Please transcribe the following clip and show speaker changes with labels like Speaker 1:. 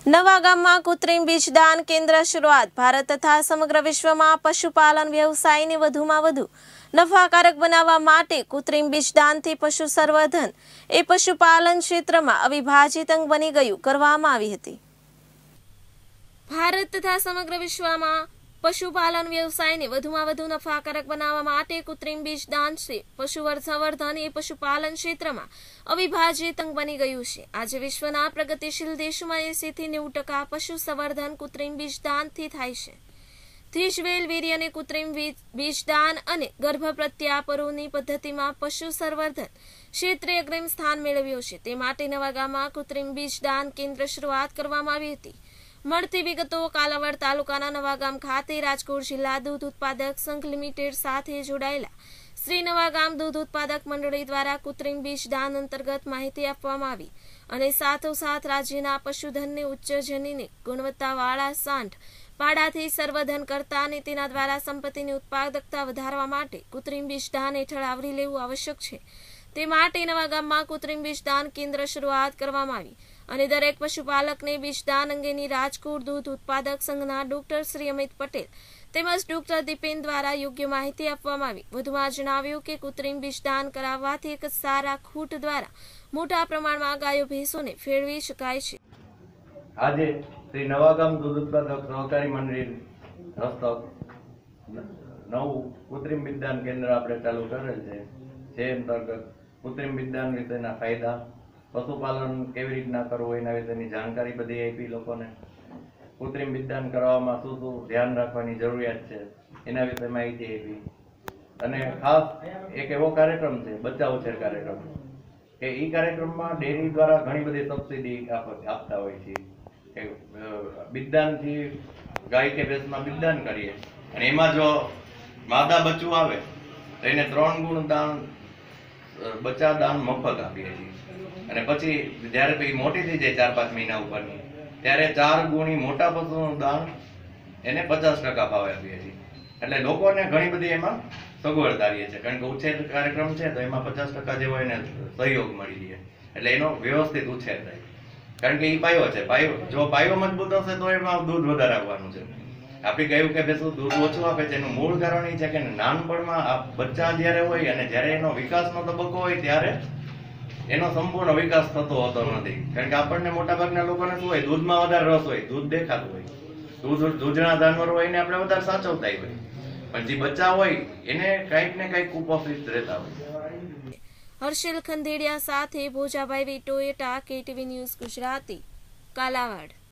Speaker 1: નવાગામમાં કૃત્રિમ બીજદાન કેન્દ્ર શરૂઆત। ભારત તથા સમગ્ર વિશ્વમાં પશુપાલન વ્યવસાયને વધુમાં વધુ નફાકારક બનાવવા માટે કૃત્રિમ બીજદાનથી પશુ સંવર્ધન એ પશુપાલન ક્ષેત્રમાં અવિભાજિત અંગ બની ગયું કરવામાં આવી હતી। ભારત તથા સમગ્ર વિશ્વમાં પશુપાલન વ્યવસાયને વધુમાં વધુ નફાકારક બનાવવા માટે કૃત્રિમ બીજદાન છે પશુ સંવર્ધન એ પશુપાલન ક્ષેત્રમાં અવિભાજિત અંગ બની ગયું છે। આજે વિશ્વના પ્રગતિશીલ દેશોમાં 80 થી 90% પશુ સંવર્ધન કૃત્રિમ બીજદાનથી થાય છે। ત્રીજવેલ વીર્ય અને કૃત્રિમ બીજદાન અને ગર્ભ પ્રત્યારોપણની પદ્ધતિમાં પશુ સંવર્ધન ક્ષેત્રે અગ્રીમ સ્થાન મેળવ્યું છે। તે માટે નવાગામમાં કૃત્રિમ બીજદાન કેન્દ્ર શરૂઆત કરવામાં આવી હતી। મળતી વિગતો કાલાવાડ તાલુકાના નવાગામ ખાતે રાજકોટ જિલ્લા દૂધ ઉત્પાદક સંઘ લિમિટેડ સાથે જોડાયેલા શ્રી નવાગામ દૂધ ઉત્પાદક મંડળી દ્વારા કૃત્રિમ બીજદાન અંતર્ગત માહિતી આપવામાં આવી અને સાથોસાથ રાજ્યના પશુધનને ઉચ્ચ જનીની ગુણવત્તાવાળા સાંઠ પાડાથી સંવર્ધન કરતા અને તેના દ્વારા સંપત્તિની ઉત્પાદકતા વધારવા માટે કૃત્રિમ બીજદાન હેઠળ આવરી લેવું આવશ્યક છે। તે માટે નવાગામમાં કૃત્રિમ બીજદાન કેન્દ્ર શરૂઆત કરવામાં આવી અને દરેક પશુપાલકને બીજદાન અંગેની રાજકોટ દૂધ ઉત્પાદક સંઘના ડોક્ટર શ્રી અમિત પટેલ તેમજ ડોક્ટર દીપેન દ્વારા યોગ્ય માહિતી આપવામાં આવી। વધુમાં જણાવ્યું કે કૃત્રિમ બીજદાન કરાવવાથી એક સારા ખૂંટ દ્વારા મોટા પ્રમાણમાં ગાયો ભેંસોને ફેરવી શકાય છે।
Speaker 2: આજે શ્રી નવાગામ દૂધ ઉત્પાદક સહકારી મંડળી હસ્તક નવું કૃત્રિમ બીજદાન કેન્દ્ર આપણે ચાલુ કરેલ છે। જે અંતર્ગત કૃત્રિમ બીજદાન વિશેના ફાયદા, પશુપાલન કેવી રીતના કરવું એના વિશેની જાણકારી બધી આપી લોકોને। કૃત્રિમ બીજદાન કરવામાં શું શું ધ્યાન રાખવાની જરૂરિયાત છે એના વિશે માહિતી આપી અને ખાસ એક એવો કાર્યક્રમ છે બચ્ચા ઉછેર કાર્યક્રમ કે એ કાર્યક્રમમાં ડેરી દ્વારા ઘણી બધી સબસિડી આપતા હોય છે કે બીજદાનથી ગાય કે ભેંસમાં બીજદાન કરીએ અને એમાં જો માદા બચ્ચું આવે તો એને 3 ગુણ દાન બચ્ચા દાન મફત આપીએ છીએ અને પછી જ્યારે મોટી થઈ જાય 4-5 મહિના ઉપરની ત્યારે 4 ગુણી મોટા પશુનું દાન એને 50% ભાવે આપીએ છીએ। એટલે લોકોને ઘણી બધી એમાં સગવડતા રહીએ છે કારણ કે ઉછેર કાર્યક્રમ છે તો એમાં 50% જેવો એને સહયોગ મળી રહે એટલે એનો વ્યવસ્થિત ઉછેર થાય કારણ કે એ પાયો છે। જો પાયો મજબૂત હશે તો એમાં દૂધ વધારે આવવાનું છે। આપણી ગાયું કે ભેંસું દૂધ ઓછું આપે છે એનું મૂળ કારણ એ છે કે નાનપણમાં આ બચ્ચા જ્યારે હોય અને જ્યારે એનો વિકાસનો તબક્કો હોય ત્યારે એનો સંપૂર્ણ વિકાસ થતો હોતો નથી કારણ કે આપણને મોટાભાગના લોકોને શું હોય દૂધમાં વધારે રસ હોય, દૂધ દેખાતું હોય, દૂધના જાનવર હોય એને આપણે વધારે સાચવતા હોય પણ જે બચ્ચા હોય એને કંઈક ને કંઈક કુપોષિત રહેતા હોય।
Speaker 1: હર્ષિલ ખંડેડિયા સાથે ભોજાભાઈ ટોયેટા, KTV ન્યૂઝ ગુજરાતી, કાલાવાડ।